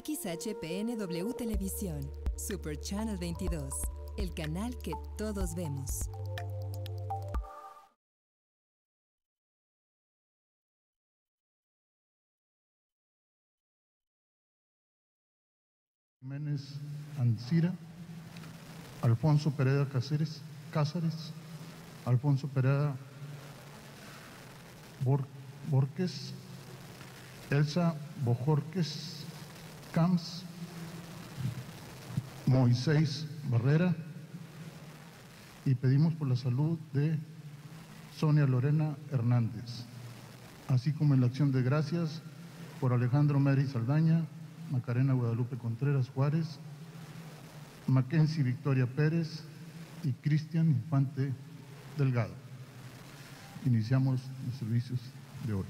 XHPNW Televisión, Super Channel 22, el canal que todos vemos. Jiménez Ancira, Alfonso Pereda Cáceres, Alfonso Pereda Borges, Elsa Bojorques Camps, Moisés Barrera, y pedimos por la salud de Sonia Lorena Hernández, así como en la acción de gracias por Alejandro Mary Saldaña, Macarena Guadalupe Contreras Juárez, Mackenzie Victoria Pérez y Cristian Infante Delgado. Iniciamos los servicios de hoy.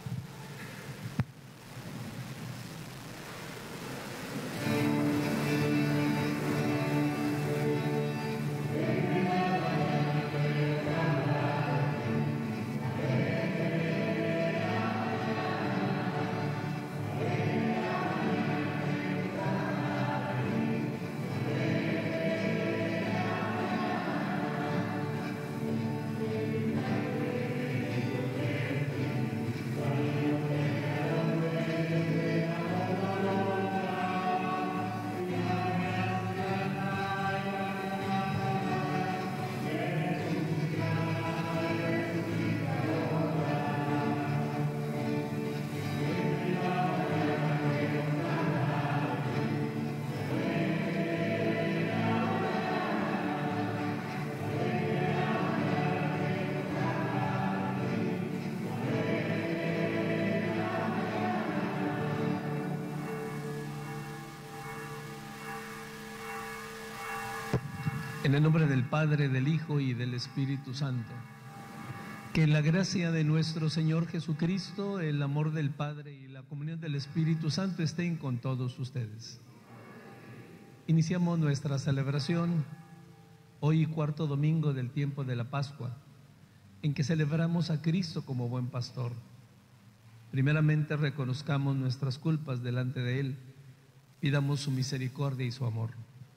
En el nombre del Padre, del Hijo y del Espíritu Santo. Que la gracia de nuestro Señor Jesucristo, el amor del Padre y la comunión del Espíritu Santo estén con todos ustedes. Iniciamos nuestra celebración hoy, cuarto domingo del tiempo de la Pascua, en que celebramos a Cristo como buen pastor. Primeramente reconozcamos nuestras culpas delante de Él, pidamos su misericordia y su amor.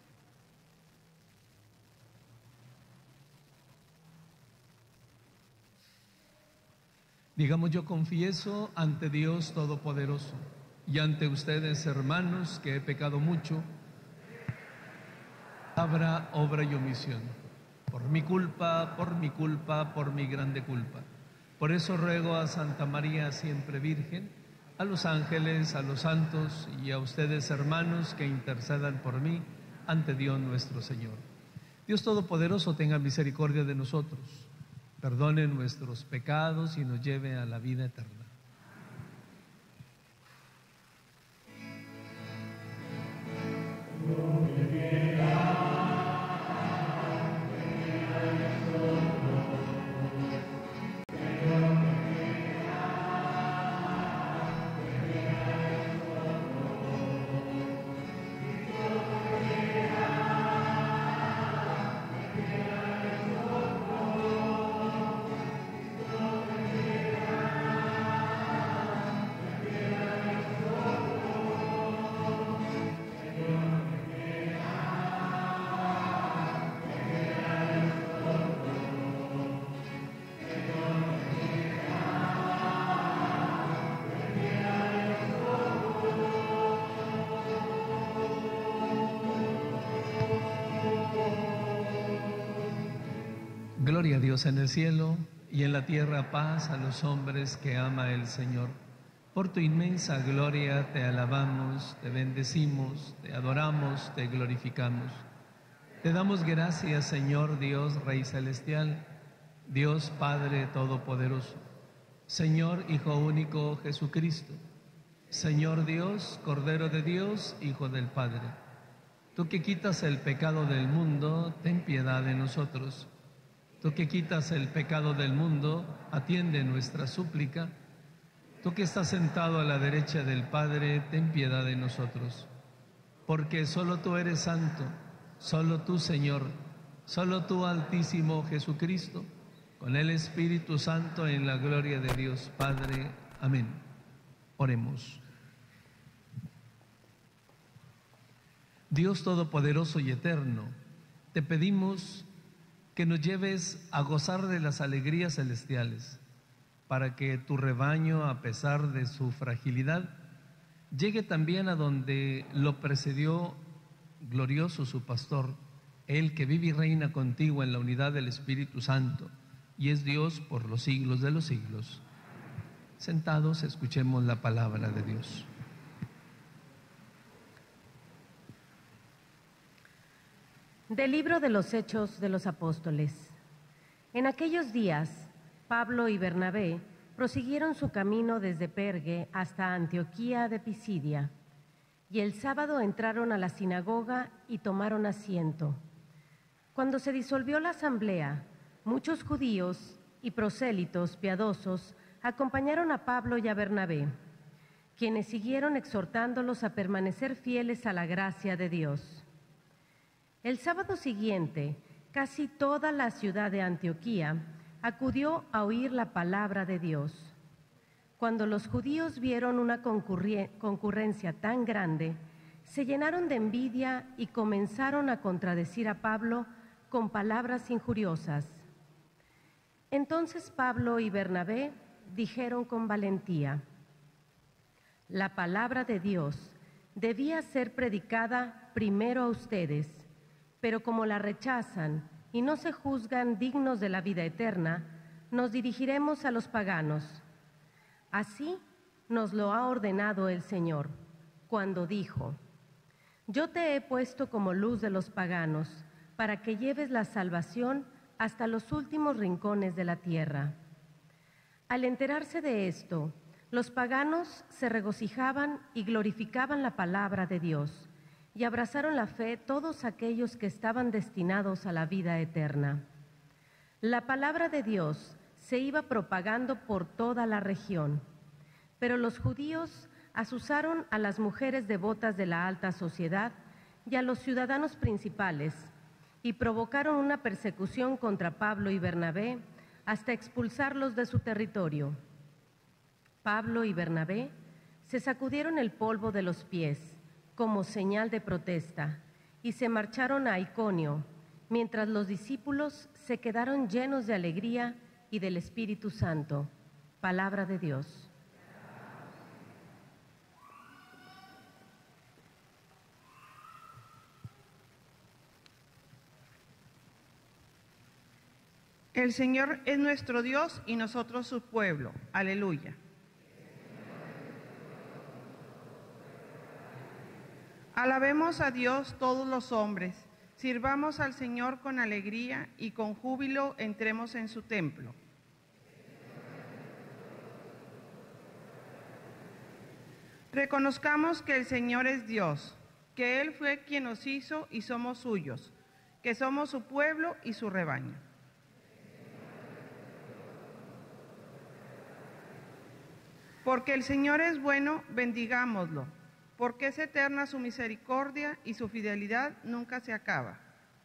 Digamos: yo confieso ante Dios Todopoderoso y ante ustedes, hermanos, que he pecado mucho, palabra, obra y omisión, por mi culpa, por mi grande culpa. Por eso ruego a Santa María, siempre Virgen, a los ángeles, a los santos y a ustedes, hermanos, que intercedan por mí ante Dios nuestro Señor. Dios Todopoderoso tenga misericordia de nosotros, perdone nuestros pecados y nos lleve a la vida eterna. Gloria a Dios en el cielo y en la tierra paz a los hombres que ama el Señor. Por tu inmensa gloria te alabamos, te bendecimos, te adoramos, te glorificamos. Te damos gracias, Señor Dios, Rey Celestial, Dios Padre Todopoderoso, Señor Hijo único Jesucristo, Señor Dios, Cordero de Dios, Hijo del Padre. Tú que quitas el pecado del mundo, ten piedad de nosotros. Tú que quitas el pecado del mundo, atiende nuestra súplica. Tú que estás sentado a la derecha del Padre, ten piedad de nosotros. Porque solo tú eres santo, solo tú, Señor, solo tú, Altísimo Jesucristo, con el Espíritu Santo, en la gloria de Dios Padre. Amén. Oremos. Dios Todopoderoso y Eterno, te pedimos que nos lleves a gozar de las alegrías celestiales, para que tu rebaño, a pesar de su fragilidad, llegue también a donde lo precedió glorioso su pastor, Él que vive y reina contigo en la unidad del Espíritu Santo, y es Dios por los siglos de los siglos. Sentados, escuchemos la palabra de Dios. Del libro de los Hechos de los Apóstoles. En aquellos días, Pablo y Bernabé prosiguieron su camino desde Perge hasta Antioquía de Pisidia, y el sábado entraron a la sinagoga y tomaron asiento. Cuando se disolvió la asamblea, muchos judíos y prosélitos piadosos acompañaron a Pablo y a Bernabé, quienes siguieron exhortándolos a permanecer fieles a la gracia de Dios. El sábado siguiente, casi toda la ciudad de Antioquía acudió a oír la palabra de Dios. Cuando los judíos vieron una concurrencia tan grande, se llenaron de envidia y comenzaron a contradecir a Pablo con palabras injuriosas. Entonces Pablo y Bernabé dijeron con valentía: la palabra de Dios debía ser predicada primero a ustedes, pero como la rechazan y no se juzgan dignos de la vida eterna, nos dirigiremos a los paganos. Así nos lo ha ordenado el Señor, cuando dijo: yo te he puesto como luz de los paganos, para que lleves la salvación hasta los últimos rincones de la tierra. Al enterarse de esto, los paganos se regocijaban y glorificaban la palabra de Dios, y abrazaron la fe todos aquellos que estaban destinados a la vida eterna. La palabra de Dios se iba propagando por toda la región, pero los judíos azuzaron a las mujeres devotas de la alta sociedad y a los ciudadanos principales, y provocaron una persecución contra Pablo y Bernabé hasta expulsarlos de su territorio. Pablo y Bernabé se sacudieron el polvo de los pies como señal de protesta, y se marcharon a Iconio, mientras los discípulos se quedaron llenos de alegría y del Espíritu Santo. Palabra de Dios. El Señor es nuestro Dios y nosotros su pueblo. Aleluya. Alabemos a Dios todos los hombres, sirvamos al Señor con alegría y con júbilo entremos en su templo. Reconozcamos que el Señor es Dios, que Él fue quien nos hizo y somos suyos, que somos su pueblo y su rebaño. Porque el Señor es bueno, bendigámoslo. Porque es eterna su misericordia y su fidelidad nunca se acaba.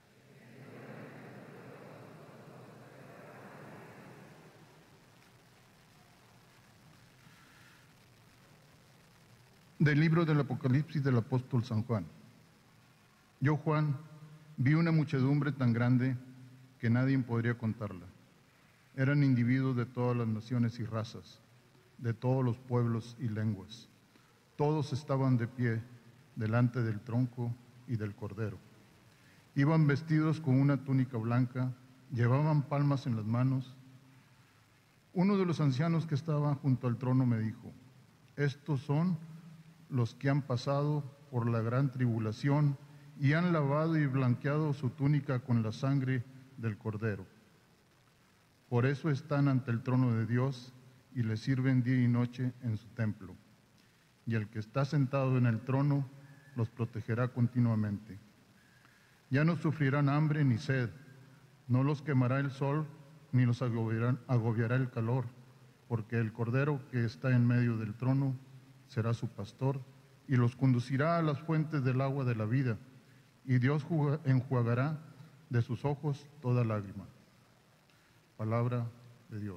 Del libro del Apocalipsis del apóstol San Juan. Yo, Juan, vi una muchedumbre tan grande que nadie podría contarla. Eran individuos de todas las naciones y razas, de todos los pueblos y lenguas. Todos estaban de pie delante del tronco y del Cordero. Iban vestidos con una túnica blanca, llevaban palmas en las manos. Uno de los ancianos que estaba junto al trono me dijo: estos son los que han pasado por la gran tribulación y han lavado y blanqueado su túnica con la sangre del Cordero. Por eso están ante el trono de Dios y le sirven día y noche en su templo. Y el que está sentado en el trono los protegerá continuamente. Ya no sufrirán hambre ni sed, no los quemará el sol, ni los agobiará el calor, porque el Cordero que está en medio del trono será su pastor, y los conducirá a las fuentes del agua de la vida, y Dios enjuagará de sus ojos toda lágrima. Palabra de Dios.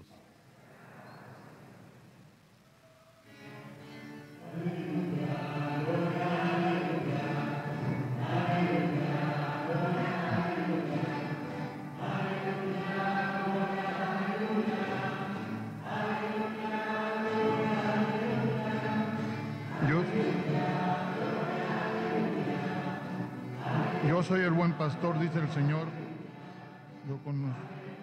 Yo soy el buen pastor, dice el Señor. Yo conozco.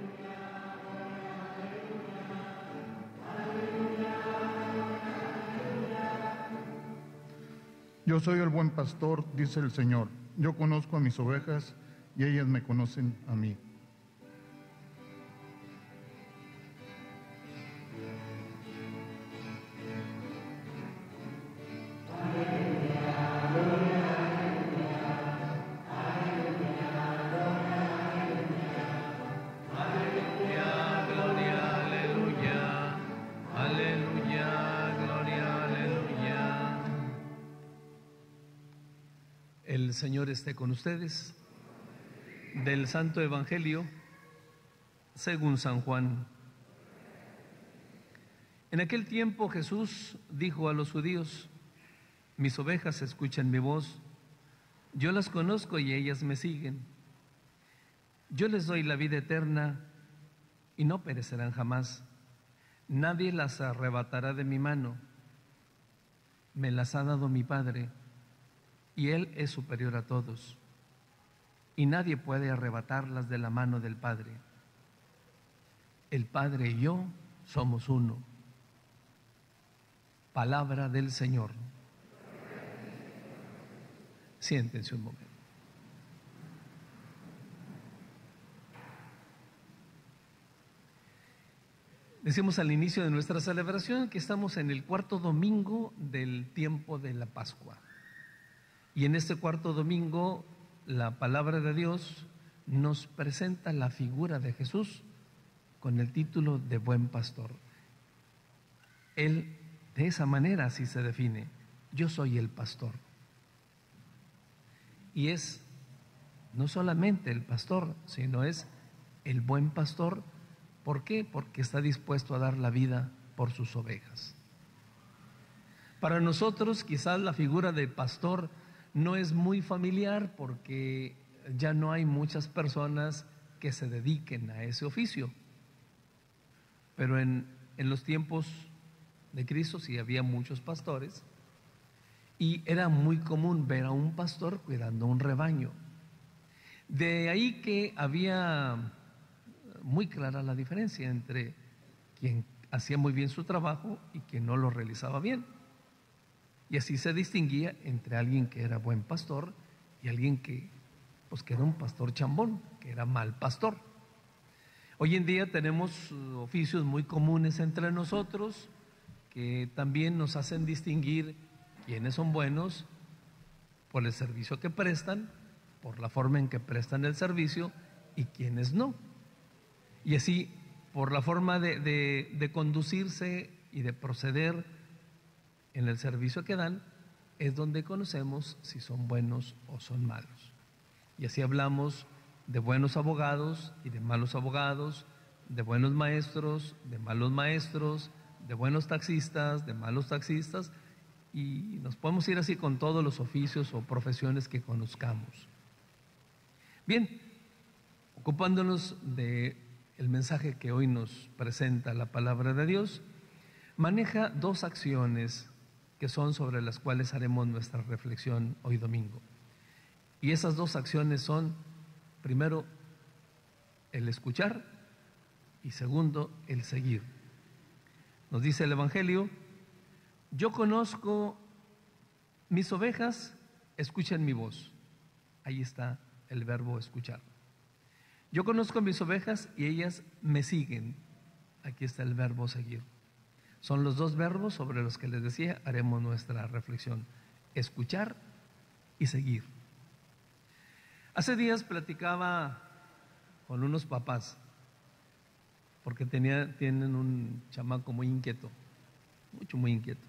Yo soy el buen pastor, dice el Señor. Yo conozco a mis ovejas y ellas me conocen a mí. El Señor esté con ustedes. Del Santo Evangelio según San Juan. En aquel tiempo Jesús dijo a los judíos: mis ovejas escuchan mi voz, yo las conozco y ellas me siguen. Yo les doy la vida eterna y no perecerán jamás. Nadie las arrebatará de mi mano. Me las ha dado mi Padre, y Él es superior a todos, y nadie puede arrebatarlas de la mano del Padre. El Padre y yo somos uno. Palabra del Señor. Siéntense un momento. Decimos al inicio de nuestra celebración que estamos en el cuarto domingo del tiempo de la Pascua. Y en este cuarto domingo, la palabra de Dios nos presenta la figura de Jesús con el título de buen pastor. Él, de esa manera, así se define: yo soy el pastor. Y es no solamente el pastor, sino es el buen pastor. ¿Por qué? Porque está dispuesto a dar la vida por sus ovejas. Para nosotros, quizás la figura del pastor no es muy familiar porque ya no hay muchas personas que se dediquen a ese oficio. Pero en los tiempos de Cristo sí había muchos pastores y era muy común ver a un pastor cuidando un rebaño. De ahí que había muy clara la diferencia entre quien hacía muy bien su trabajo y quien no lo realizaba bien. Y así se distinguía entre alguien que era buen pastor y alguien que era un pastor chambón, que era mal pastor. Hoy en día tenemos oficios muy comunes entre nosotros que también nos hacen distinguir quiénes son buenos por el servicio que prestan, por la forma en que prestan el servicio, y quiénes no. Y así, por la forma de conducirse y de proceder en el servicio que dan, es donde conocemos si son buenos o son malos. Y así hablamos de buenos abogados y de malos abogados, de buenos maestros, de malos maestros, de buenos taxistas, de malos taxistas, y nos podemos ir así con todos los oficios o profesiones que conozcamos. Bien, ocupándonos de el mensaje que hoy nos presenta la palabra de Dios, maneja dos acciones que son sobre las cuales haremos nuestra reflexión hoy domingo. Y esas dos acciones son, primero, el escuchar, y segundo, el seguir. Nos dice el Evangelio: yo conozco mis ovejas, escuchen mi voz. Ahí está el verbo escuchar. Yo conozco mis ovejas y ellas me siguen. Aquí está el verbo seguir. Son los dos verbos sobre los que les decía haremos nuestra reflexión: escuchar y seguir. Hace días platicaba con unos papás, porque tienen un chamaco muy inquieto, muy inquieto.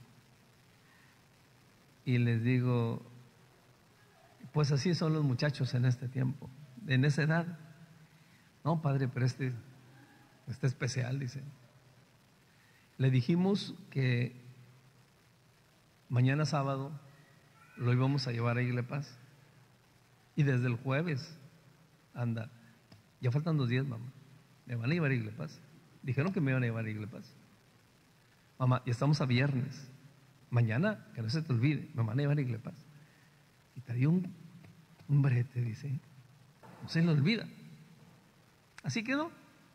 Y les digo, pues así son los muchachos en este tiempo, en esa edad. No, padre, pero este especial, dice. Le dijimos que mañana sábado lo íbamos a llevar a Iglesia Paz. Y desde el jueves anda. Ya faltan 2 días, mamá. Me van a llevar a Iglesia Paz. Dijeron que me iban a llevar a Iglesia Paz. Mamá, ya estamos a viernes. Mañana, que no se te olvide, me van a llevar a Iglesia Paz. Y traía un un brete, dice. No se le olvida. Así quedó.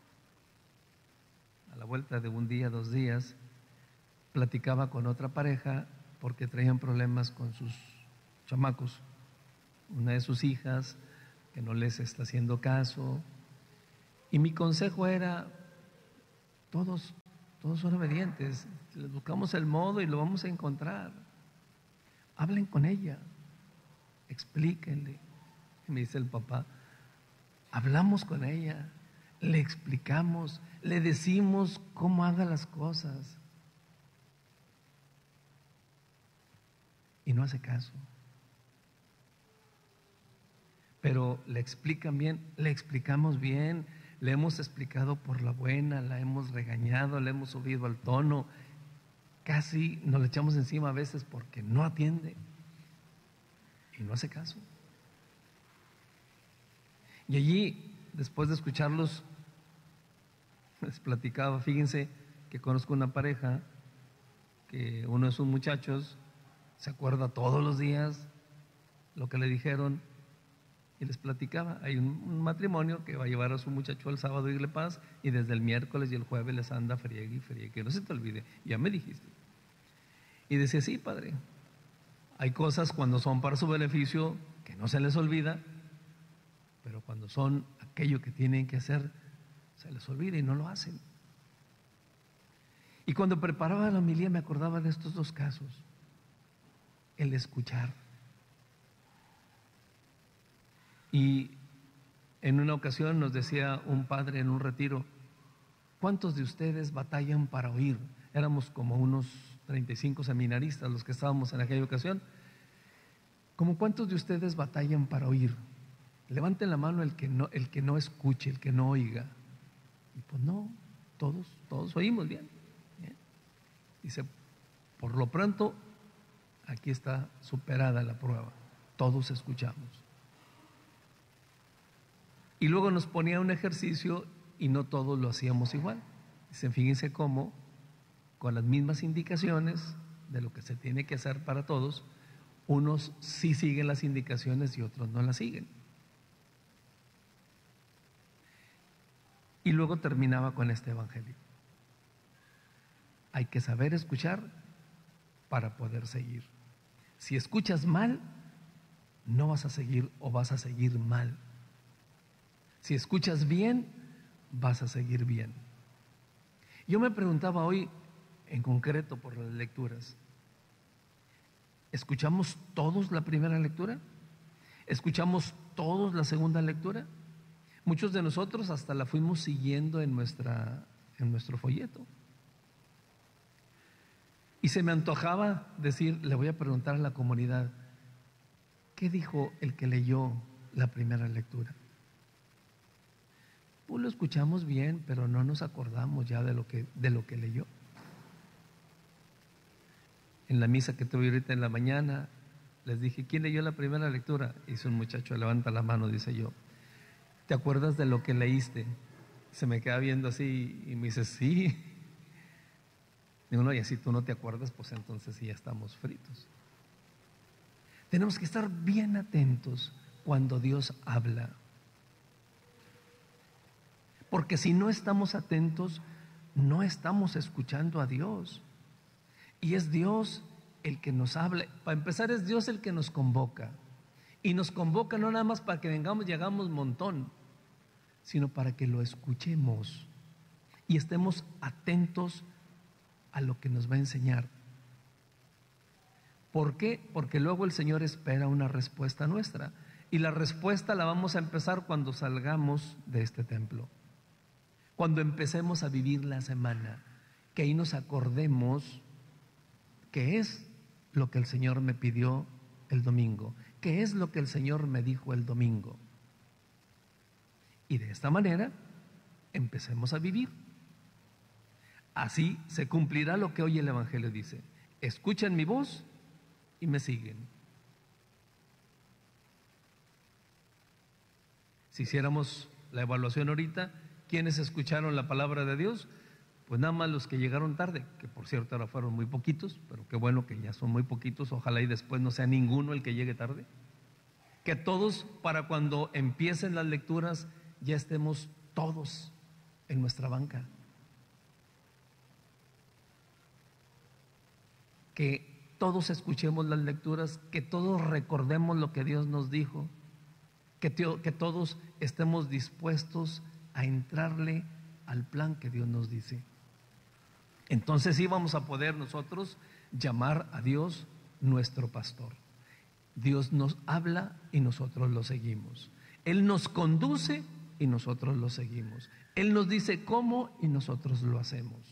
A la vuelta de un día, 2 días, platicaba con otra pareja porque traían problemas con sus chamacos. Una de sus hijas que no les está haciendo caso. Y mi consejo era, todos son obedientes, les buscamos el modo y lo vamos a encontrar. Hablen con ella, explíquenle. Y me dice el papá, hablamos con ella, le explicamos, le decimos cómo haga las cosas. Y no hace caso. Pero le explican bien, le explicamos bien, le hemos explicado por la buena, la hemos regañado, le hemos subido al tono, casi nos le echamos encima a veces porque no atiende y no hace caso. Y allí, después de escucharlos, les platicaba, fíjense que conozco una pareja que uno de sus muchachos se acuerda todos los días lo que le dijeron. Y les platicaba, hay un matrimonio que va a llevar a su muchacho el sábado a irle paz y desde el miércoles y el jueves les anda friegue y friegue, que no se te olvide, ya me dijiste. Y decía, sí, padre, hay cosas cuando son para su beneficio que no se les olvida, pero cuando son aquello que tienen que hacer, se les olvida y no lo hacen. Y cuando preparaba la homilía me acordaba de estos 2 casos, el escuchar. Y en una ocasión nos decía un padre en un retiro, ¿cuántos de ustedes batallan para oír? Éramos como unos 35 seminaristas los que estábamos en aquella ocasión. ¿Cómo cuántos de ustedes batallan para oír? Levanten la mano el que no escuche, el que no oiga. Y pues no, todos oímos bien. Dice, por lo pronto, aquí está superada la prueba, todos escuchamos. Y luego nos ponía un ejercicio y no todos lo hacíamos igual. Dicen, fíjense cómo, con las mismas indicaciones de lo que se tiene que hacer para todos, unos sí siguen las indicaciones y otros no las siguen. Y luego terminaba con este evangelio. Hay que saber escuchar para poder seguir. Si escuchas mal, no vas a seguir o vas a seguir mal. Si escuchas bien, vas a seguir bien. Yo me preguntaba hoy, en concreto por las lecturas, ¿escuchamos todos la primera lectura? ¿Escuchamos todos la segunda lectura? Muchos de nosotros hasta la fuimos siguiendo en nuestro folleto. Y se me antojaba decir, le voy a preguntar a la comunidad, ¿qué dijo el que leyó la primera lectura? Pues lo escuchamos bien, pero no nos acordamos ya de lo que leyó. En la misa que tuve ahorita en la mañana, les dije, ¿quién leyó la primera lectura? Hizo un muchacho, levanta la mano, dice yo, ¿te acuerdas de lo que leíste? Se me queda viendo así y me dice, sí. Digo, no, y así tú no te acuerdas, pues entonces sí ya estamos fritos. Tenemos que estar bien atentos cuando Dios habla. Porque si no estamos atentos, no estamos escuchando a Dios. Y es Dios el que nos habla. Para empezar, es Dios el que nos convoca. Y nos convoca no nada más para que vengamos y hagamos un montón, sino para que lo escuchemos y estemos atentos a lo que nos va a enseñar. ¿Por qué? Porque luego el Señor espera una respuesta nuestra. Y la respuesta la vamos a empezar cuando salgamos de este templo. Cuando empecemos a vivir la semana, que ahí nos acordemos qué es lo que el Señor me pidió el domingo, qué es lo que el Señor me dijo el domingo. Y de esta manera empecemos a vivir. Así se cumplirá lo que hoy el Evangelio dice: escuchan mi voz y me siguen. Si hiciéramos la evaluación ahorita, ¿quiénes escucharon la palabra de Dios? Pues nada más los que llegaron tarde, que por cierto ahora fueron muy poquitos, pero qué bueno que ya son muy poquitos, ojalá y después no sea ninguno el que llegue tarde. Que todos, para cuando empiecen las lecturas, ya estemos todos en nuestra banca. Que todos escuchemos las lecturas, que todos recordemos lo que Dios nos dijo, que todos estemos dispuestos a entrarle al plan que Dios nos dice. Entonces sí vamos a poder nosotros llamar a Dios nuestro pastor. Dios nos habla y nosotros lo seguimos. Él nos conduce y nosotros lo seguimos. Él nos dice cómo y nosotros lo hacemos.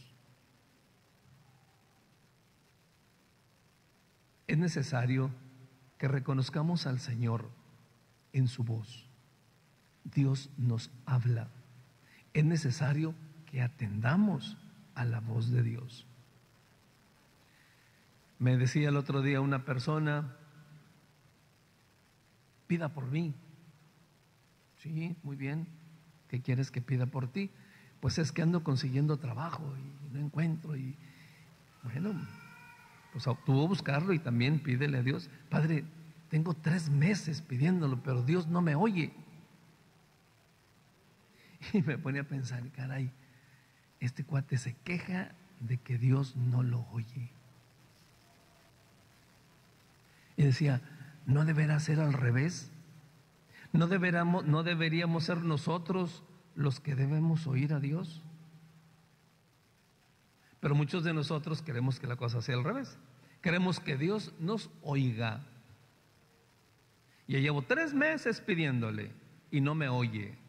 Es necesario que reconozcamos al Señor en su voz. Dios nos habla. Es necesario que atendamos a la voz de Dios. Me decía el otro día una persona: pida por mí. Sí, muy bien. ¿Qué quieres que pida por ti? Pues es que ando consiguiendo trabajo y no encuentro. Y bueno, pues tú a buscarlo y también pídele a Dios: Padre, tengo 3 meses pidiéndolo, pero Dios no me oye. Y me pone a pensar, caray, este cuate se queja de que Dios no lo oye. Y decía, ¿no deberá ser al revés? ¿No deberíamos ser nosotros los que debemos oír a Dios? Pero muchos de nosotros queremos que la cosa sea al revés. Queremos que Dios nos oiga. Ya llevo 3 meses pidiéndole y no me oye.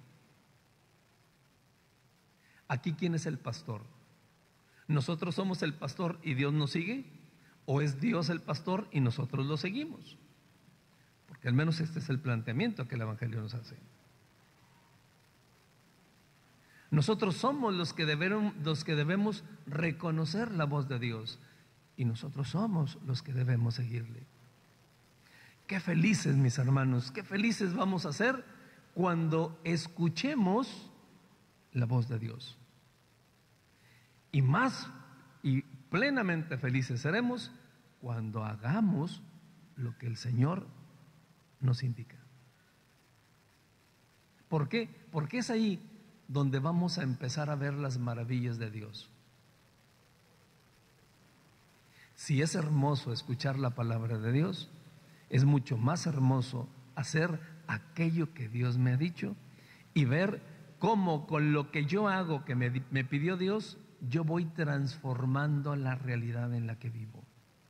Aquí, ¿quién es el pastor? ¿Nosotros somos el pastor y Dios nos sigue? ¿O es Dios el pastor y nosotros lo seguimos? Porque al menos este es el planteamiento que el Evangelio nos hace. Nosotros somos los que debemos reconocer la voz de Dios, y nosotros somos los que debemos seguirle. Qué felices, mis hermanos, qué felices vamos a ser cuando escuchemos la voz de Dios. Y más y plenamente felices seremos cuando hagamos lo que el Señor nos indica. ¿Por qué? Porque es ahí donde vamos a empezar a ver las maravillas de Dios. Si es hermoso escuchar la palabra de Dios, es mucho más hermoso hacer aquello que Dios me ha dicho y ver cómo con lo que yo hago, que me pidió Dios, yo voy transformando la realidad en la que vivo.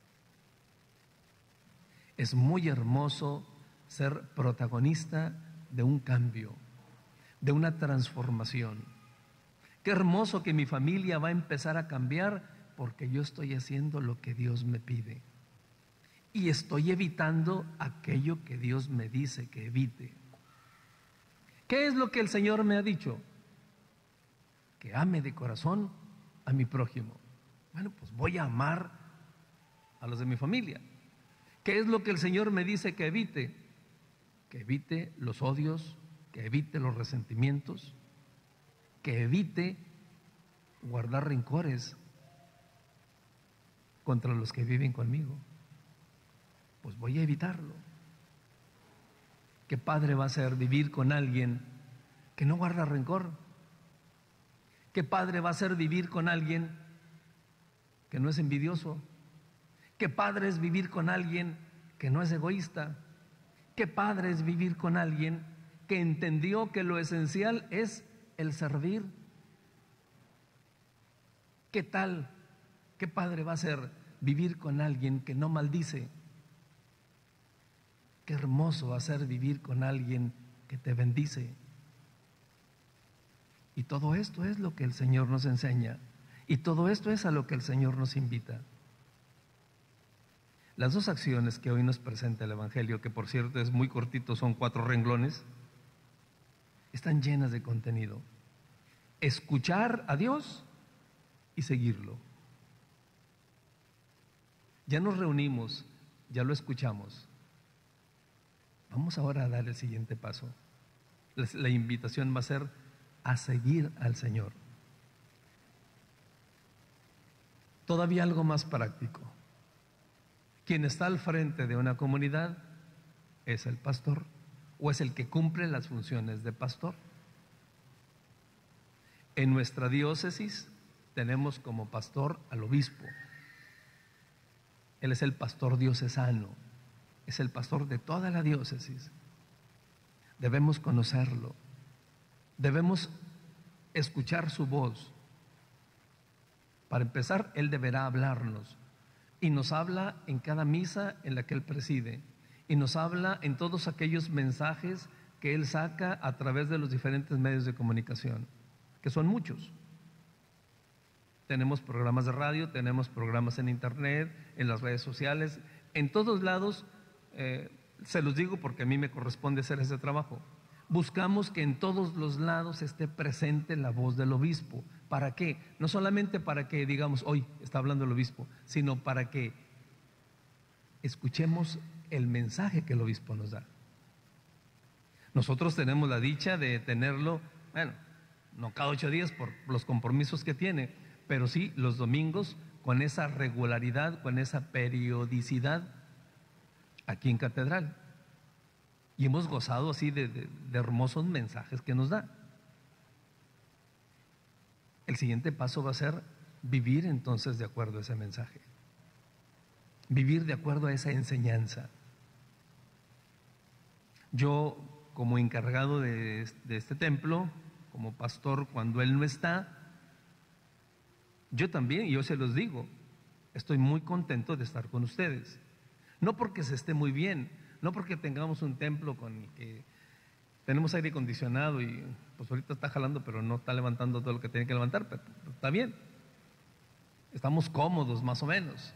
Es muy hermoso ser protagonista de un cambio, de una transformación. Qué hermoso que mi familia va a empezar a cambiar porque yo estoy haciendo lo que Dios me pide y estoy evitando aquello que Dios me dice que evite. ¿Qué es lo que el Señor me ha dicho? Que ame de corazón a mi prójimo. Bueno, pues voy a amar a los de mi familia. ¿Qué es lo que el Señor me dice que evite? Que evite los odios, que evite los resentimientos, que evite guardar rencores contra los que viven conmigo. Pues voy a evitarlo. ¿Qué padre va a ser vivir con alguien que no guarda rencor? ¿Qué padre va a ser vivir con alguien que no es envidioso? ¿Qué padre es vivir con alguien que no es egoísta? ¿Qué padre es vivir con alguien que entendió que lo esencial es el servir? ¿Qué tal? ¿Qué padre va a ser vivir con alguien que no maldice? Qué hermoso va a ser vivir con alguien que te bendice. Y todo esto es lo que el Señor nos enseña. Y todo esto es a lo que el Señor nos invita. Las 2 acciones que hoy nos presenta el Evangelio, que por cierto es muy cortito, son 4 renglones, están llenas de contenido. Escuchar a Dios y seguirlo. Ya nos reunimos, ya lo escuchamos. Vamos ahora a dar el siguiente paso. La invitación va a ser a seguir al Señor. Todavía algo más práctico. Quien está al frente de una comunidad es el pastor. o es el que cumple las funciones de pastor. En nuestra diócesis tenemos como pastor al obispo. Él es el pastor diocesano, es el pastor de toda la diócesis. Debemos conocerlo, debemos escuchar su voz. Para empezar, Él deberá hablarnos, y nos habla en cada misa en la que Él preside, y nos habla en todos aquellos mensajes que Él saca a través de los diferentes medios de comunicación, que son muchos. Tenemos programas de radio, tenemos programas en internet, en las redes sociales, en todos lados. Se los digo porque a mí me corresponde hacer ese trabajo. Buscamos que en todos los lados esté presente la voz del obispo. ¿Para qué? No solamente para que digamos, hoy está hablando el obispo, sino para que escuchemos el mensaje que el obispo nos da. Nosotros tenemos la dicha de tenerlo, bueno, no cada 8 días por los compromisos que tiene, pero sí los domingos con esa regularidad, con esa periodicidad aquí en Catedral. Y hemos gozado así de hermosos mensajes que nos da. El siguiente paso va a ser vivir entonces de acuerdo a ese mensaje, vivir de acuerdo a esa enseñanza. Yo, como encargado de este templo, como pastor cuando él no está, yo también, y yo se los digo, estoy muy contento de estar con ustedes. No porque se esté muy bien, no porque tengamos un templo con el que tenemos aire acondicionado y pues ahorita está jalando, pero no está levantando todo lo que tiene que levantar, pero está bien. Estamos cómodos más o menos.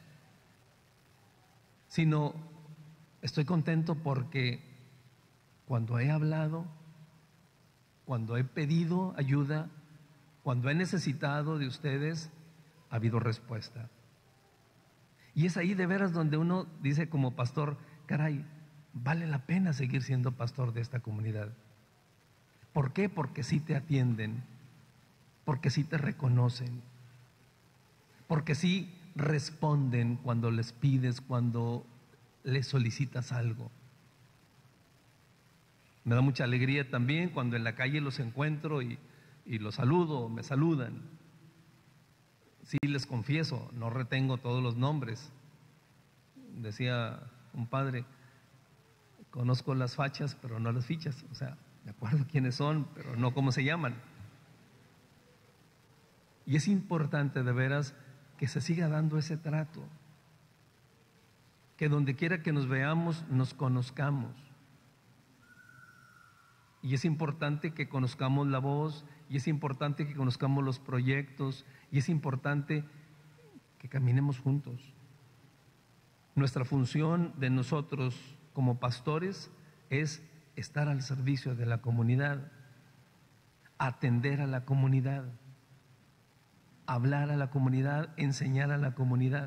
Sino estoy contento porque cuando he hablado, cuando he pedido ayuda, cuando he necesitado de ustedes, ha habido respuesta. Y es ahí de veras donde uno dice como pastor, caray, vale la pena seguir siendo pastor de esta comunidad. ¿Por qué? Porque sí te atienden, porque sí te reconocen, porque sí responden cuando les pides, cuando les solicitas algo. Me da mucha alegría también cuando en la calle los encuentro y los saludo, me saludan. Sí, les confieso, no retengo todos los nombres. Decía un padre, conozco las fachas, pero no las fichas. O sea, me acuerdo quiénes son, pero no cómo se llaman. Y es importante de veras que se siga dando ese trato, que donde quiera que nos veamos, nos conozcamos. Y es importante que conozcamos la voz, y es importante que conozcamos los proyectos, y es importante que caminemos juntos. Nuestra función de nosotros como pastores es estar al servicio de la comunidad, atender a la comunidad, hablar a la comunidad, enseñar a la comunidad,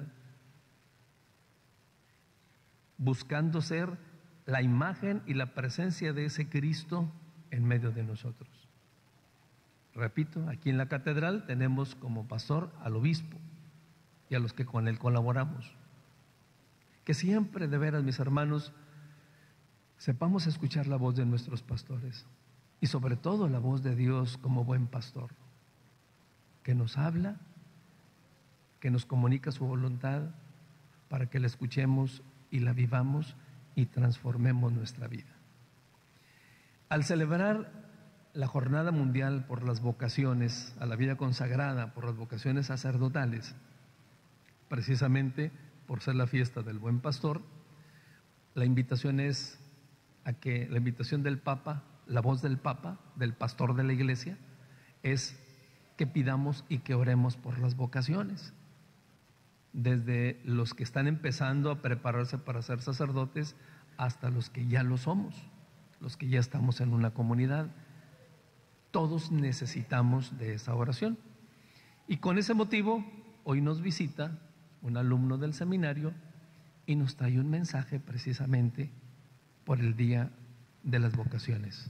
buscando ser la imagen y la presencia de ese Cristo en medio de nosotros. Repito, aquí en la catedral tenemos como pastor al obispo y a los que con él colaboramos. Que siempre, de veras, mis hermanos, sepamos escuchar la voz de nuestros pastores y sobre todo la voz de Dios como buen pastor, que nos habla, que nos comunica su voluntad para que la escuchemos y la vivamos y transformemos nuestra vida. Al celebrar la Jornada Mundial por las vocaciones a la vida consagrada, por las vocaciones sacerdotales, precisamente por ser la fiesta del Buen Pastor, la invitación es a que la invitación del Papa, la voz del Papa, del pastor de la Iglesia, es que pidamos y que oremos por las vocaciones, desde los que están empezando a prepararse para ser sacerdotes hasta los que ya lo somos, los que ya estamos en una comunidad. Todos necesitamos de esa oración. Y con ese motivo, hoy nos visita un alumno del seminario y nos trae un mensaje precisamente por el Día de las Vocaciones.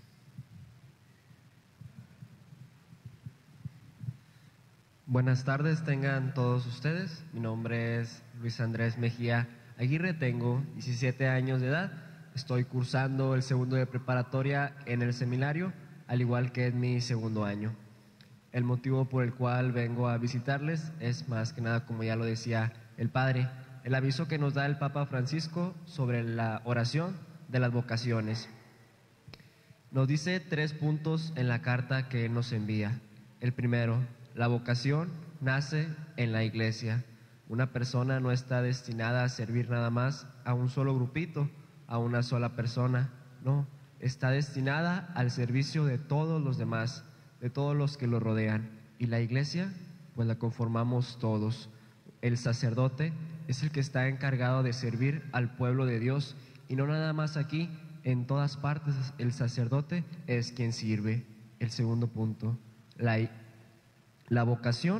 Buenas tardes tengan todos ustedes. Mi nombre es Luis Andrés Mejía Aguirre, tengo 17 años de edad. Estoy cursando el segundo de preparatoria en el seminario, al igual que en mi segundo año. El motivo por el cual vengo a visitarles es más que nada, como ya lo decía el Padre, el aviso que nos da el Papa Francisco sobre la oración de las vocaciones. Nos dice 3 puntos en la carta que Él nos envía. El primero, la vocación nace en la iglesia. Una persona no está destinada a servir nada más a un solo grupito, a una sola persona. No, está destinada al servicio de todos los demás, de todos los que lo rodean. Y la iglesia, pues la conformamos todos. El sacerdote es el que está encargado de servir al pueblo de Dios, y no nada más aquí, en todas partes el sacerdote es quien sirve. El segundo punto, la vocación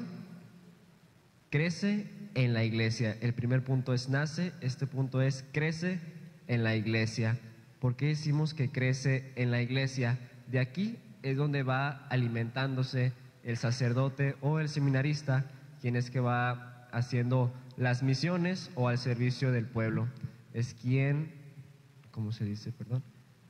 crece en la iglesia. El primer punto es nace, este punto es crece en la iglesia. ¿Por qué decimos que crece en la iglesia? De aquí es donde va alimentándose el sacerdote o el seminarista, quien es que va haciendo las misiones o al servicio del pueblo. Es quien, ¿cómo se dice? Perdón.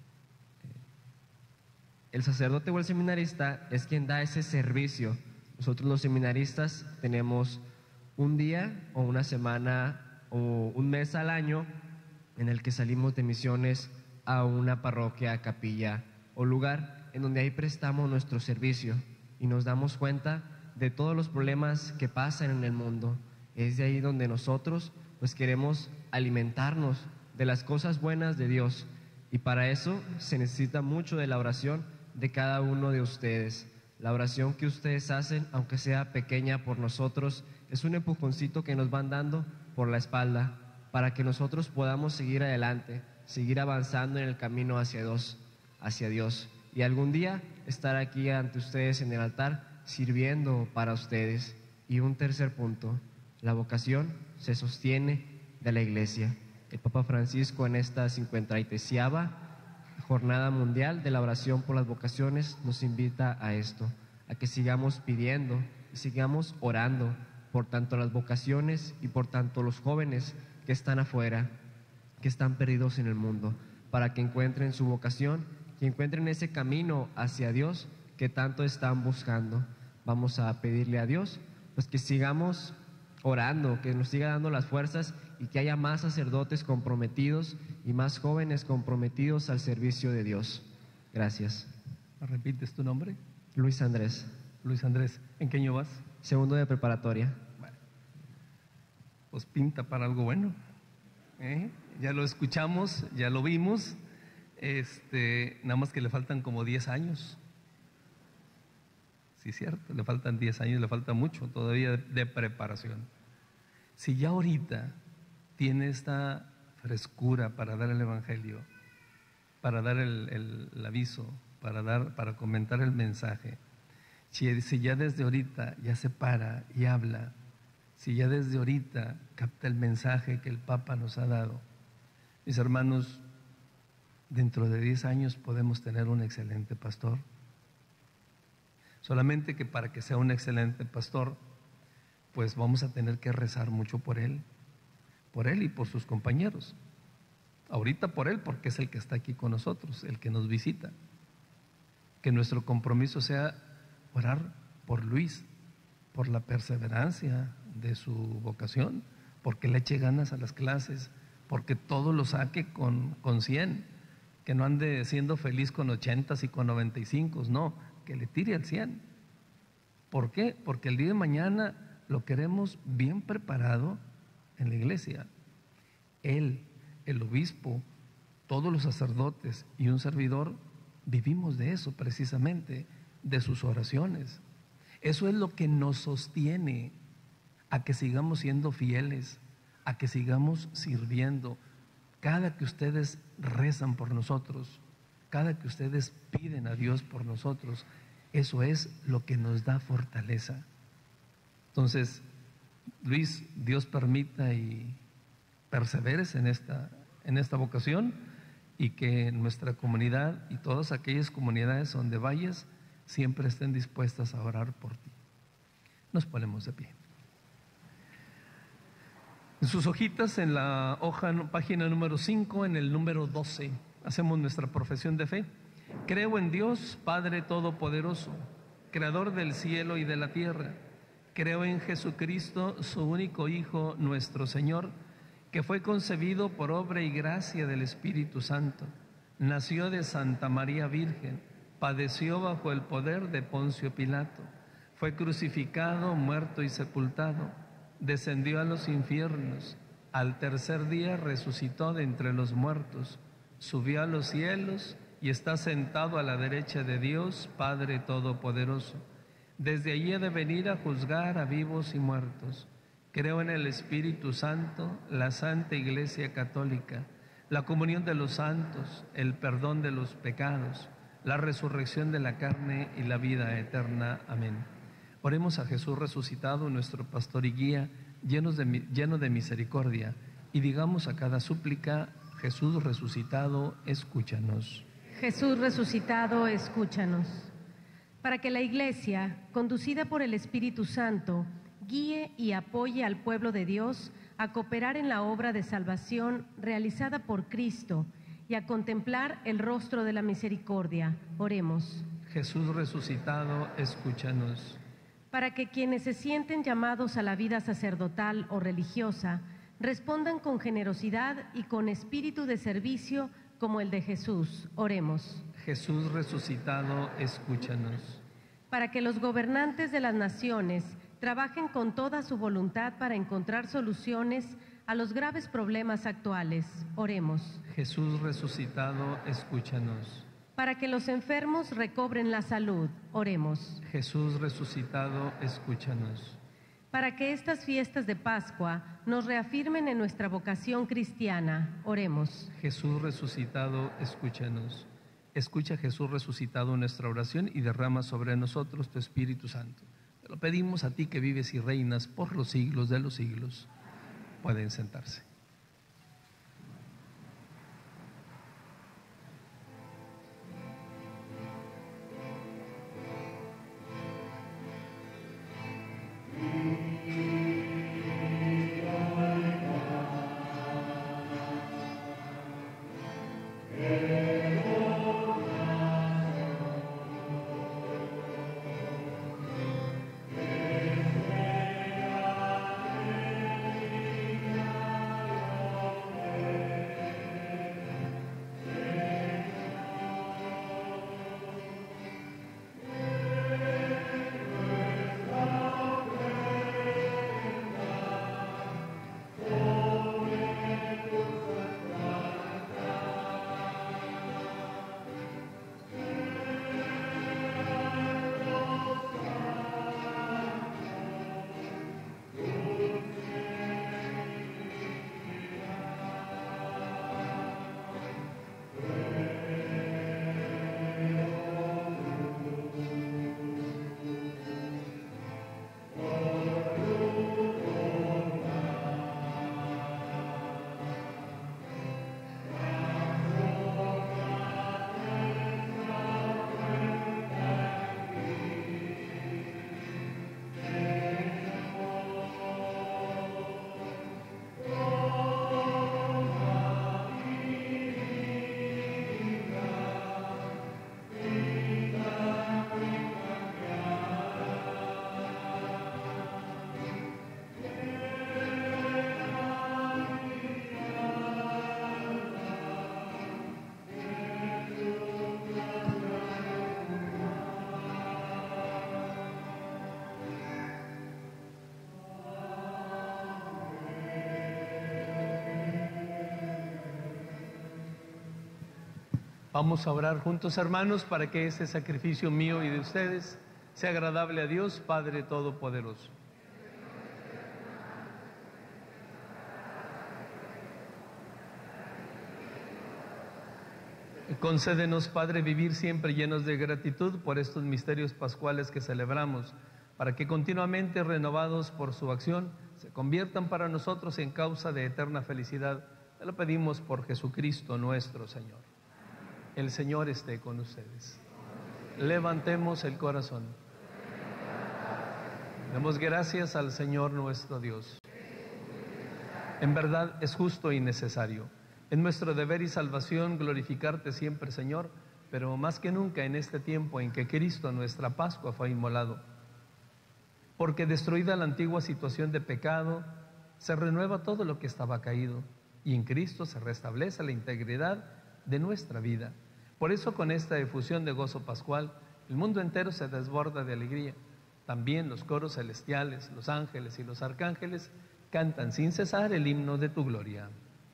El sacerdote o el seminarista es quien da ese servicio. Nosotros los seminaristas tenemos un día o una semana o un mes al año en el que salimos de misiones a una parroquia, capilla o lugar en donde ahí prestamos nuestro servicio y nos damos cuenta de todos los problemas que pasan en el mundo. Es de ahí donde nosotros pues queremos alimentarnos de las cosas buenas de Dios, y para eso se necesita mucho de la oración de cada uno de ustedes. La oración que ustedes hacen, aunque sea pequeña por nosotros, es un empujoncito que nos van dando por la espalda para que nosotros podamos seguir adelante, seguir avanzando en el camino hacia Dios, y algún día estar aquí ante ustedes en el altar sirviendo para ustedes. Y un tercer punto, la vocación se sostiene de la iglesia. El Papa Francisco, en esta 53ª Jornada Mundial de la Oración por las Vocaciones, nos invita a esto, a que sigamos pidiendo y sigamos orando por tanto las vocaciones y por tanto los jóvenes que están afuera, que están perdidos en el mundo, para que encuentren su vocación, que encuentren ese camino hacia Dios que tanto están buscando. Vamos a pedirle a Dios pues que sigamos orando, que nos siga dando las fuerzas y que haya más sacerdotes comprometidos y más jóvenes comprometidos al servicio de Dios. Gracias. ¿Repites tu nombre? Luis Andrés. Luis Andrés. ¿En qué año vas? Segundo de preparatoria. Bueno, pues pinta para algo bueno. Ya lo escuchamos, ya lo vimos. Nada más que le faltan como 10 años. Sí, cierto, le faltan 10 años, le falta mucho todavía de preparación. Si ya ahorita tiene esta frescura para dar el evangelio, para dar el aviso, para comentar el mensaje, si ya desde ahorita ya se para y habla, si ya desde ahorita capta el mensaje que el Papa nos ha dado, mis hermanos, dentro de 10 años podemos tener un excelente pastor. Solamente que para que sea un excelente pastor, pues vamos a tener que rezar mucho por él y por sus compañeros. Ahorita por él, porque es el que está aquí con nosotros, el que nos visita. Que nuestro compromiso sea orar por Luis, por la perseverancia de su vocación, porque le eche ganas a las clases, porque todo lo saque con 100, que no ande siendo feliz con 80 y con 95, no, que le tire al 100. ¿Por qué? Porque el día de mañana lo queremos bien preparado en la iglesia. Él, el obispo, todos los sacerdotes y un servidor vivimos de eso precisamente, de sus oraciones. Eso es lo que nos sostiene a que sigamos siendo fieles, a que sigamos sirviendo. Cada que ustedes rezan por nosotros, cada que ustedes piden a Dios por nosotros, eso es lo que nos da fortaleza. Entonces, Luis, Dios permita y perseveres en esta vocación, y que nuestra comunidad y todas aquellas comunidades donde vayas siempre estén dispuestas a orar por ti. Nos ponemos de pie. En sus hojitas, en la hoja, página número 5, en el número 12, hacemos nuestra profesión de fe. Creo en Dios, Padre Todopoderoso, Creador del cielo y de la tierra. Creo en Jesucristo, su único Hijo, nuestro Señor, que fue concebido por obra y gracia del Espíritu Santo. Nació de Santa María Virgen, padeció bajo el poder de Poncio Pilato, fue crucificado, muerto y sepultado, descendió a los infiernos, al tercer día resucitó de entre los muertos, subió a los cielos y está sentado a la derecha de Dios, Padre Todopoderoso. Desde allí ha de venir a juzgar a vivos y muertos. Creo en el Espíritu Santo, la Santa Iglesia Católica, la comunión de los santos, el perdón de los pecados, la resurrección de la carne y la vida eterna. Amén. Oremos a Jesús resucitado, nuestro pastor y guía, lleno de misericordia, y digamos a cada súplica: Jesús resucitado, escúchanos. Jesús resucitado, escúchanos. Para que la Iglesia, conducida por el Espíritu Santo, guíe y apoye al pueblo de Dios a cooperar en la obra de salvación realizada por Cristo y a contemplar el rostro de la misericordia. Oremos. Jesús resucitado, escúchanos. Para que quienes se sienten llamados a la vida sacerdotal o religiosa respondan con generosidad y con espíritu de servicio como el de Jesús. Oremos. Jesús resucitado, escúchanos. Para que los gobernantes de las naciones trabajen con toda su voluntad para encontrar soluciones a los graves problemas actuales. Oremos. Jesús resucitado, escúchanos. Para que los enfermos recobren la salud. Oremos. Jesús resucitado, escúchanos. Para que estas fiestas de Pascua nos reafirmen en nuestra vocación cristiana. Oremos. Jesús resucitado, escúchanos. Escucha, Jesús resucitado, nuestra oración y derrama sobre nosotros tu Espíritu Santo. Te lo pedimos a ti que vives y reinas por los siglos de los siglos. Pueden sentarse. Vamos a orar juntos, hermanos, para que este sacrificio mío y de ustedes sea agradable a Dios, Padre Todopoderoso. Concédenos, Padre, vivir siempre llenos de gratitud por estos misterios pascuales que celebramos, para que continuamente renovados por su acción se conviertan para nosotros en causa de eterna felicidad. Te lo pedimos por Jesucristo nuestro Señor. El Señor esté con ustedes. Levantemos el corazón. Demos gracias al Señor nuestro Dios. En verdad es justo y necesario. Es nuestro deber y salvación glorificarte siempre, Señor, pero más que nunca en este tiempo en que Cristo, nuestra Pascua, fue inmolado. Porque destruida la antigua situación de pecado, se renueva todo lo que estaba caído, y en Cristo se restablece la integridad de nuestra vida. Por eso, con esta efusión de gozo pascual, el mundo entero se desborda de alegría. También los coros celestiales, los ángeles y los arcángeles cantan sin cesar el himno de tu gloria.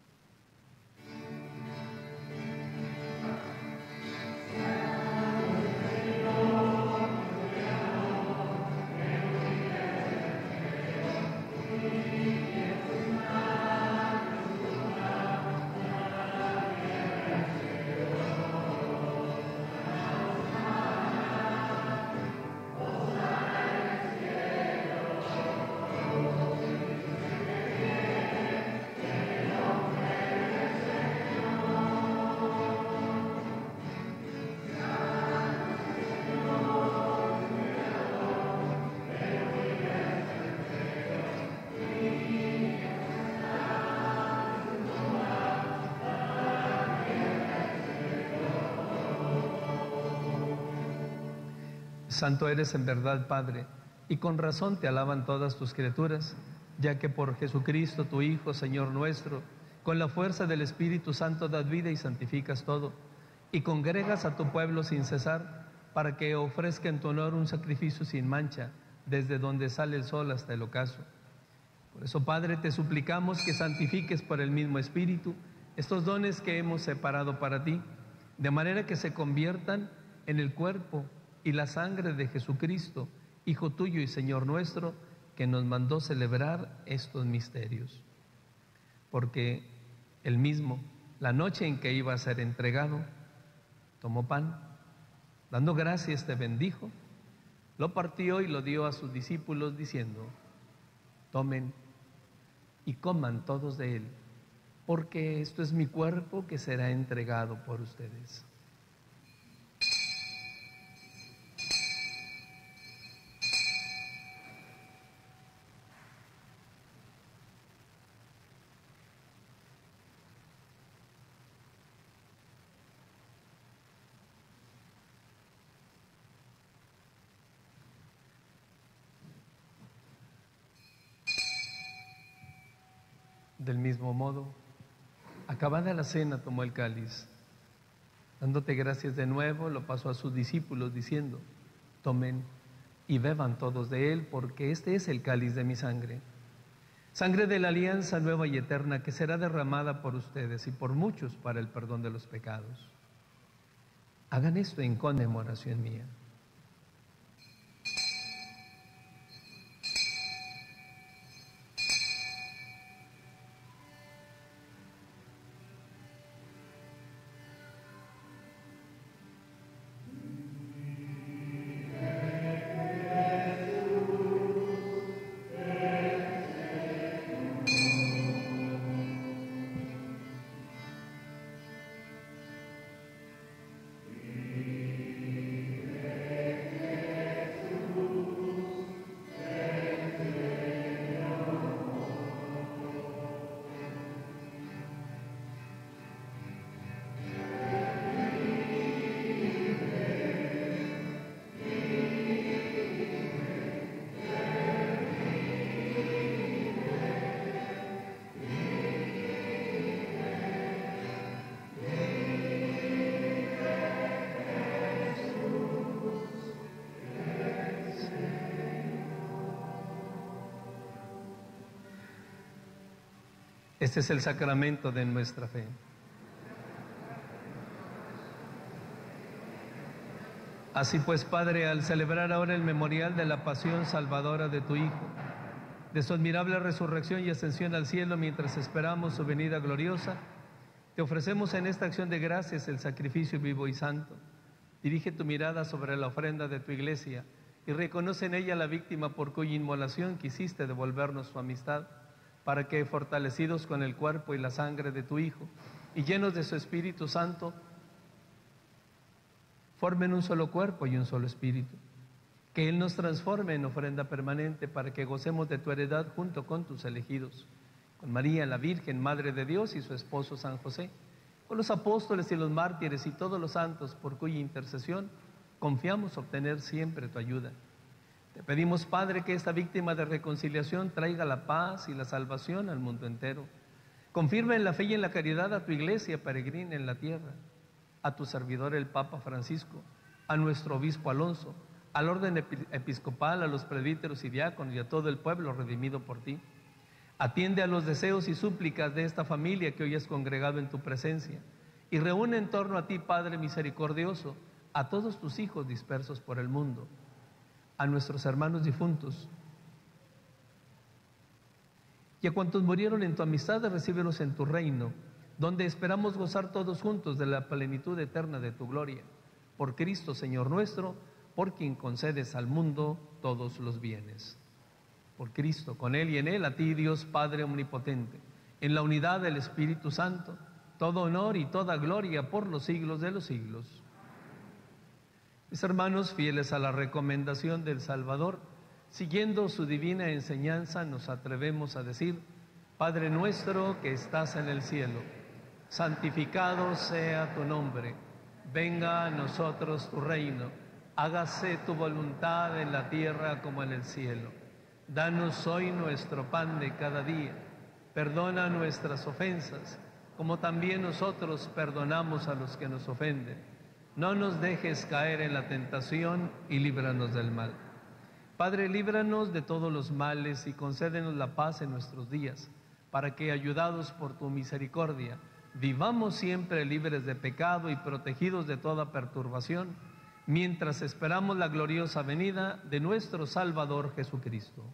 Santo eres en verdad, Padre, y con razón te alaban todas tus criaturas, ya que por Jesucristo, tu Hijo, Señor nuestro, con la fuerza del Espíritu Santo das vida y santificas todo, y congregas a tu pueblo sin cesar, para que ofrezca en tu honor un sacrificio sin mancha, desde donde sale el sol hasta el ocaso. Por eso, Padre, te suplicamos que santifiques por el mismo Espíritu estos dones que hemos separado para ti, de manera que se conviertan en el cuerpo y la sangre de Jesucristo, Hijo tuyo y Señor nuestro, que nos mandó celebrar estos misterios. Porque él mismo, la noche en que iba a ser entregado, tomó pan, dando gracias te bendijo, lo partió y lo dio a sus discípulos diciendo: tomen y coman todos de él, porque esto es mi cuerpo que será entregado por ustedes. Del mismo modo, acabada la cena, tomó el cáliz. Dándote gracias de nuevo, lo pasó a sus discípulos diciendo: tomen y beban todos de él, porque este es el cáliz de mi sangre. Sangre de la alianza nueva y eterna, que será derramada por ustedes y por muchos para el perdón de los pecados. Hagan esto en conmemoración mía. Este es el sacramento de nuestra fe. Así pues, Padre, al celebrar ahora el memorial de la pasión salvadora de tu Hijo, de su admirable resurrección y ascensión al cielo mientras esperamos su venida gloriosa, te ofrecemos en esta acción de gracias el sacrificio vivo y santo. Dirige tu mirada sobre la ofrenda de tu iglesia y reconoce en ella la víctima por cuya inmolación quisiste devolvernos su amistad, para que, fortalecidos con el cuerpo y la sangre de tu Hijo y llenos de su Espíritu Santo, formen un solo cuerpo y un solo espíritu. Que Él nos transforme en ofrenda permanente para que gocemos de tu heredad junto con tus elegidos, con María, la Virgen, Madre de Dios, y su esposo San José, con los apóstoles y los mártires y todos los santos, por cuya intercesión confiamos obtener siempre tu ayuda. Te pedimos, Padre, que esta víctima de reconciliación traiga la paz y la salvación al mundo entero. Confirma en la fe y en la caridad a tu iglesia peregrina en la tierra, a tu servidor el Papa Francisco, a nuestro obispo Alonso, al orden episcopal, a los presbíteros y diáconos y a todo el pueblo redimido por ti. Atiende a los deseos y súplicas de esta familia que hoy has congregado en tu presencia y reúne en torno a ti, Padre misericordioso, a todos tus hijos dispersos por el mundo, a nuestros hermanos difuntos y a cuantos murieron en tu amistad, recíbelos en tu reino, donde esperamos gozar todos juntos de la plenitud eterna de tu gloria. Por Cristo, Señor nuestro, por quien concedes al mundo todos los bienes. Por Cristo, con Él y en Él, a ti, Dios Padre omnipotente, en la unidad del Espíritu Santo, todo honor y toda gloria por los siglos de los siglos. Mis hermanos, fieles a la recomendación del Salvador, siguiendo su divina enseñanza, nos atrevemos a decir: Padre nuestro que estás en el cielo, santificado sea tu nombre, venga a nosotros tu reino, hágase tu voluntad en la tierra como en el cielo. Danos hoy nuestro pan de cada día, perdona nuestras ofensas, como también nosotros perdonamos a los que nos ofenden. No nos dejes caer en la tentación y líbranos del mal. Padre, líbranos de todos los males y concédenos la paz en nuestros días, para que, ayudados por tu misericordia, vivamos siempre libres de pecado y protegidos de toda perturbación, mientras esperamos la gloriosa venida de nuestro Salvador Jesucristo.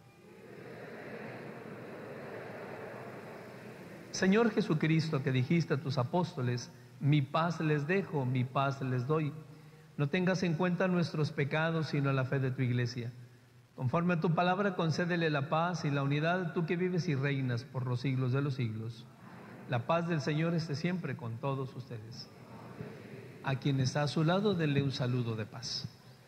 Señor Jesucristo, que dijiste a tus apóstoles: mi paz les dejo, mi paz les doy, no tengas en cuenta nuestros pecados, sino la fe de tu iglesia. Conforme a tu palabra, concédele la paz y la unidad, tú que vives y reinas por los siglos de los siglos. La paz del Señor esté siempre con todos ustedes. A quien está a su lado, denle un saludo de paz.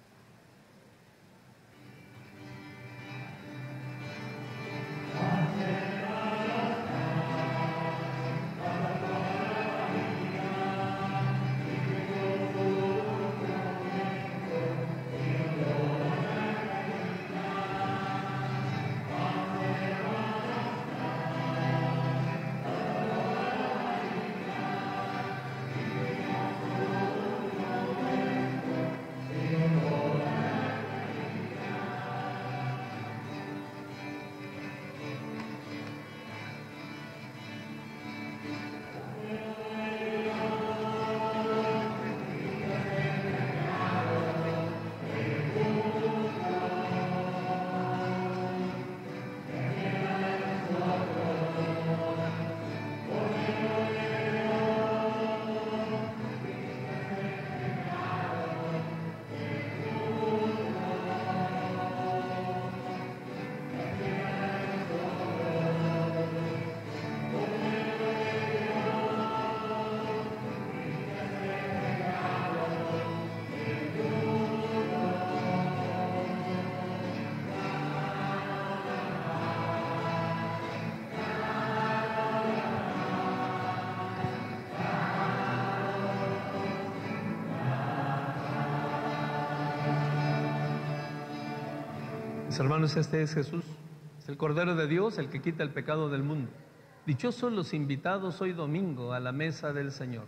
Mis hermanos, este es Jesús, es el Cordero de Dios, el que quita el pecado del mundo. Dichosos los invitados hoy domingo a la mesa del Señor.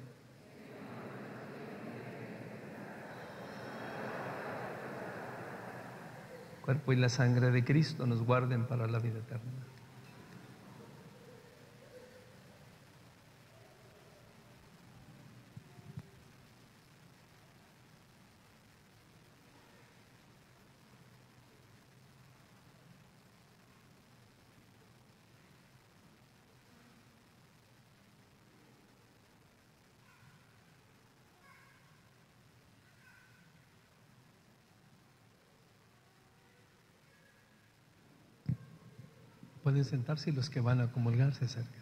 El cuerpo y la sangre de Cristo nos guarden para la vida eterna. Pueden sentarse y los que van a comulgar se acercan.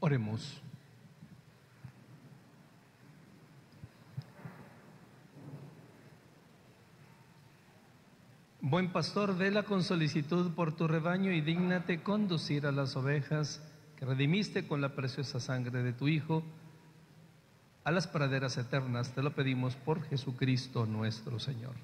Oremos. Buen pastor, vela con solicitud por tu rebaño y dígnate conducir a las ovejas que redimiste con la preciosa sangre de tu Hijo a las praderas eternas. Te lo pedimos por Jesucristo nuestro Señor.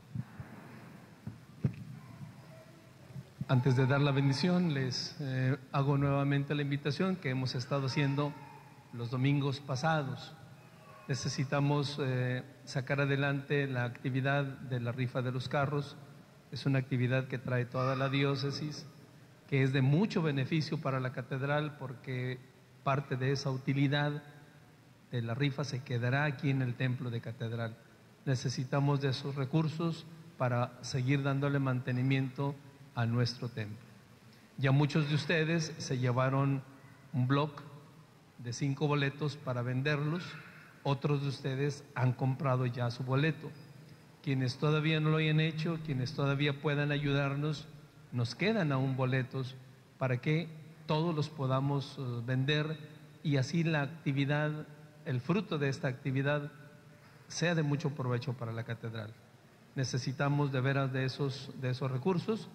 Antes de dar la bendición, les hago nuevamente la invitación que hemos estado haciendo los domingos pasados. Necesitamos sacar adelante la actividad de la rifa de los carros. Es una actividad que trae toda la diócesis, que es de mucho beneficio para la catedral porque parte de esa utilidad de la rifa se quedará aquí en el templo de catedral. Necesitamos de esos recursos para seguir dándole mantenimiento a nuestro templo. Ya muchos de ustedes se llevaron un bloc de 5 boletos para venderlos, otros de ustedes han comprado ya su boleto. Quienes todavía no lo hayan hecho, quienes todavía puedan ayudarnos, nos quedan aún boletos para que todos los podamos vender y así la actividad, el fruto de esta actividad sea de mucho provecho para la catedral. Necesitamos de veras de esos recursos.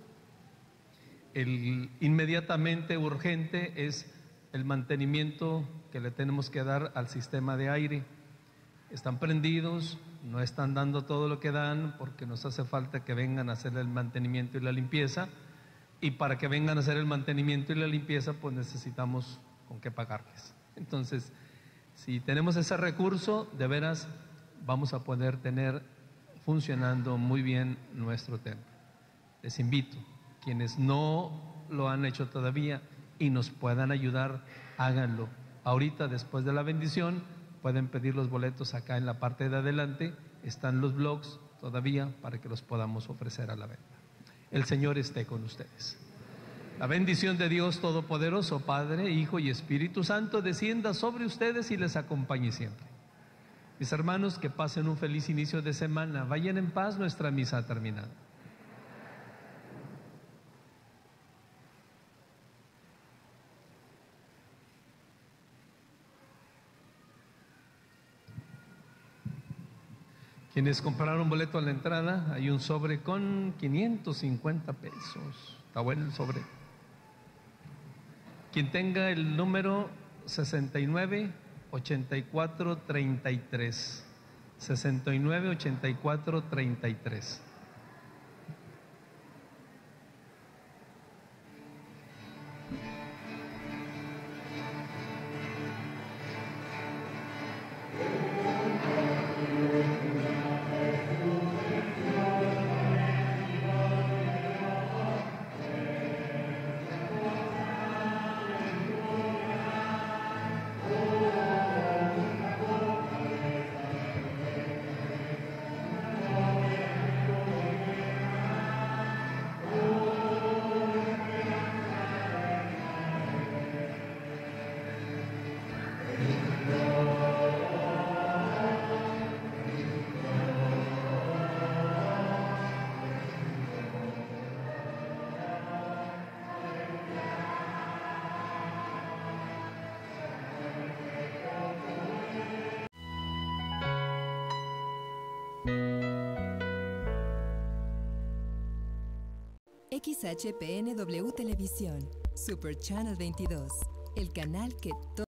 El inmediatamente urgente es el mantenimiento que le tenemos que dar al sistema de aire. Están prendidos, no están dando todo lo que dan porque nos hace falta que vengan a hacer el mantenimiento y la limpieza, y para que vengan a hacer el mantenimiento y la limpieza pues necesitamos con qué pagarles. Entonces, si tenemos ese recurso, de veras vamos a poder tener funcionando muy bien nuestro templo. Les invito, quienes no lo han hecho todavía y nos puedan ayudar, háganlo. Ahorita, después de la bendición, pueden pedir los boletos acá en la parte de adelante, están los blogs todavía para que los podamos ofrecer a la venta. El Señor esté con ustedes. La bendición de Dios Todopoderoso, Padre, Hijo y Espíritu Santo, descienda sobre ustedes y les acompañe siempre. Mis hermanos, que pasen un feliz inicio de semana. Vayan en paz, nuestra misa ha terminado. Quienes compraron boleto a la entrada, hay un sobre con 550 pesos. Está bueno el sobre. Quien tenga el número 698433. 698433. XHPNW Televisión, Super Channel 22, el canal que